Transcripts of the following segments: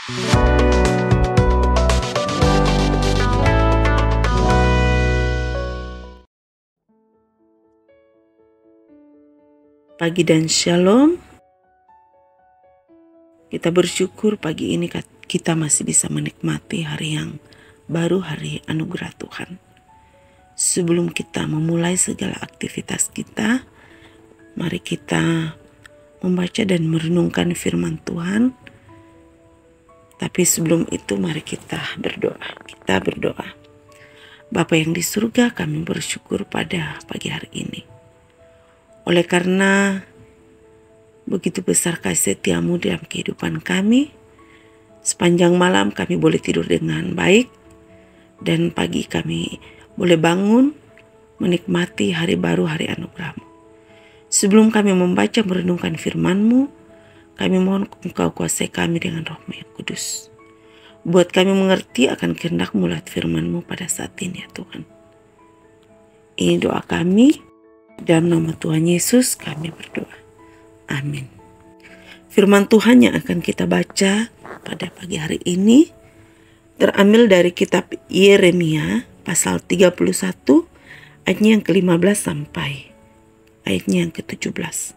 Pagi dan shalom. Kita bersyukur pagi ini kita masih bisa menikmati hari yang baru, hari anugerah Tuhan. Sebelum kita memulai segala aktivitas kita, mari kita membaca dan merenungkan firman Tuhan. Tapi sebelum itu mari kita berdoa. Kita berdoa. Bapa yang di surga, kami bersyukur pada pagi hari ini. Oleh karena begitu besar kasih setiamu dalam kehidupan kami, sepanjang malam kami boleh tidur dengan baik, dan pagi kami boleh bangun menikmati hari baru, hari anugerah-Mu. Sebelum kami membaca merenungkan firman-Mu, kami mohon Engkau kuasai kami dengan Roh-Mu yang kudus. Buat kami mengerti akan kehendak-Mu lewat firman-Mu pada saat ini ya Tuhan. Ini doa kami. Dalam nama Tuhan Yesus kami berdoa. Amin. Firman Tuhan yang akan kita baca pada pagi hari ini terambil dari kitab Yeremia pasal 31 ayatnya yang ke-15 sampai ayatnya yang ke-17.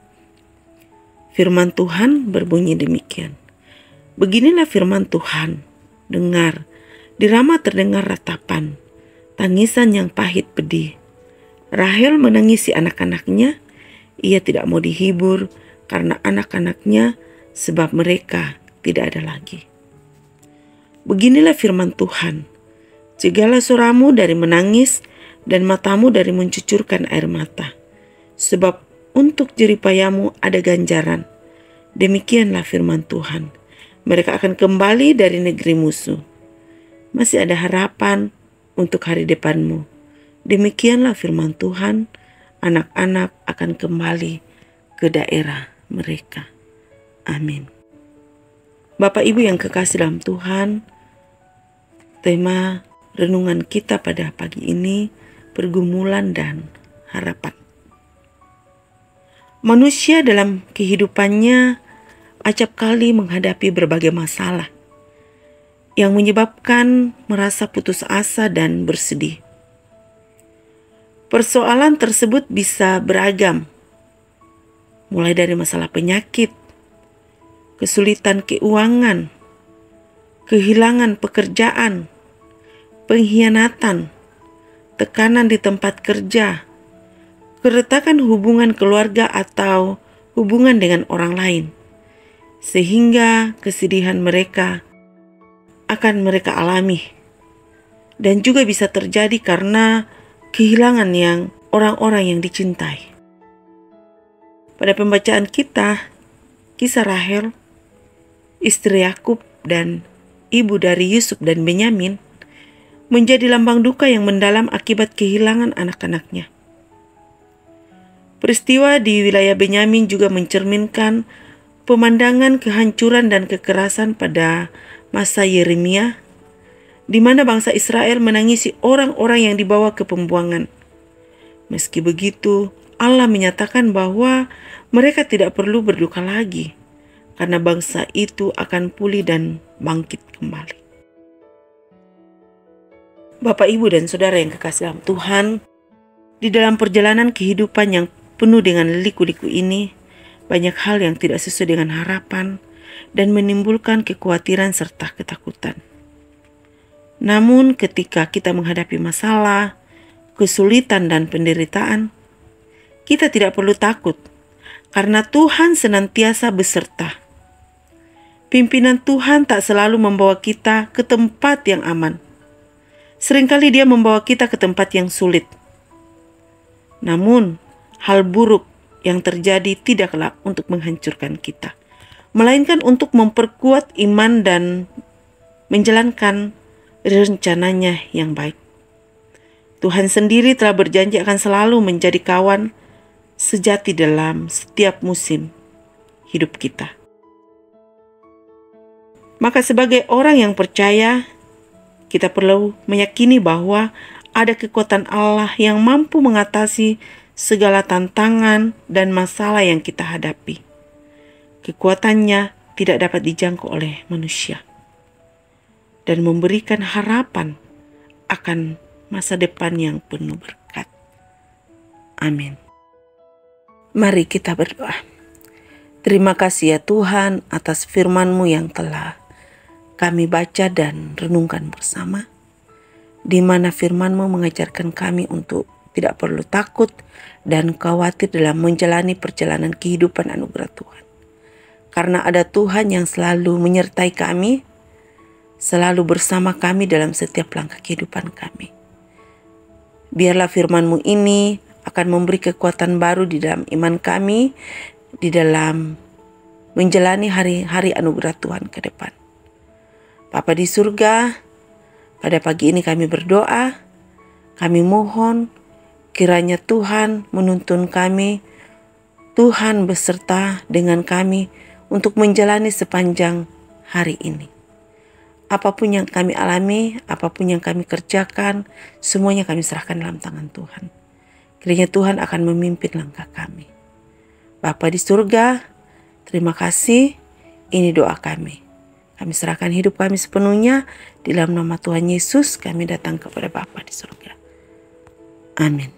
Firman Tuhan berbunyi demikian. Beginilah firman Tuhan. Dengar, di Rama terdengar ratapan, tangisan yang pahit pedih. Rahel menangisi anak-anaknya, ia tidak mau dihibur karena anak-anaknya sebab mereka tidak ada lagi. Beginilah firman Tuhan, cegahlah suaramu dari menangis dan matamu dari mencucurkan air mata, sebab untuk jeripayamu ada ganjaran. Demikianlah firman Tuhan, mereka akan kembali dari negeri musuh. Masih ada harapan untuk hari depanmu. Demikianlah firman Tuhan, anak-anak akan kembali ke daerah mereka. Amin. Bapak Ibu yang kekasih dalam Tuhan, tema renungan kita pada pagi ini, pergumulan dan harapan. Manusia dalam kehidupannya acap kali menghadapi berbagai masalah yang menyebabkan merasa putus asa dan bersedih. Persoalan tersebut bisa beragam, mulai dari masalah penyakit, kesulitan keuangan, kehilangan pekerjaan, pengkhianatan, tekanan di tempat kerja, keretakan hubungan keluarga atau hubungan dengan orang lain, sehingga kesedihan mereka akan mereka alami, dan juga bisa terjadi karena kehilangan yang orang-orang yang dicintai. Pada pembacaan kita, kisah Rahel, istri Yakub dan ibu dari Yusuf dan Benyamin, menjadi lambang duka yang mendalam akibat kehilangan anak-anaknya. Peristiwa di wilayah Benyamin juga mencerminkan pemandangan kehancuran dan kekerasan pada masa Yeremia, di mana bangsa Israel menangisi orang-orang yang dibawa ke pembuangan. Meski begitu, Allah menyatakan bahwa mereka tidak perlu berduka lagi, karena bangsa itu akan pulih dan bangkit kembali. Bapak, Ibu, dan Saudara yang kekasih dalam Tuhan, di dalam perjalanan kehidupan yang penuh dengan liku-liku ini, banyak hal yang tidak sesuai dengan harapan dan menimbulkan kekhawatiran serta ketakutan. Namun ketika kita menghadapi masalah, kesulitan dan penderitaan, kita tidak perlu takut karena Tuhan senantiasa beserta. Pimpinan Tuhan tak selalu membawa kita ke tempat yang aman. Seringkali Dia membawa kita ke tempat yang sulit. Namun, hal buruk yang terjadi tidaklah untuk menghancurkan kita, melainkan untuk memperkuat iman dan menjalankan rencananya yang baik. Tuhan sendiri telah berjanji akan selalu menjadi kawan sejati dalam setiap musim hidup kita. Maka sebagai orang yang percaya, kita perlu meyakini bahwa ada kekuatan Allah yang mampu mengatasi segala tantangan dan masalah yang kita hadapi. Kekuatannya tidak dapat dijangkau oleh manusia. dan memberikan harapan akan masa depan yang penuh berkat. Amin. Mari kita berdoa. Terima kasih ya Tuhan atas firman-Mu yang telah kami baca dan renungkan bersama, di mana firman-Mu mengajarkan kami untuk tidak perlu takut dan khawatir dalam menjalani perjalanan kehidupan anugerah Tuhan. Karena ada Tuhan yang selalu menyertai kami, selalu bersama kami dalam setiap langkah kehidupan kami. Biarlah firman-Mu ini akan memberi kekuatan baru di dalam iman kami, di dalam menjalani hari-hari anugerah Tuhan ke depan. Bapa di surga, pada pagi ini kami berdoa, kami mohon kiranya Tuhan menuntun kami, Tuhan beserta dengan kami untuk menjalani sepanjang hari ini. Apapun yang kami alami, apapun yang kami kerjakan, semuanya kami serahkan dalam tangan Tuhan. Kiranya Tuhan akan memimpin langkah kami. Bapa di surga, terima kasih, ini doa kami. Kami serahkan hidup kami sepenuhnya, di dalam nama Tuhan Yesus kami datang kepada Bapa di surga. Amin.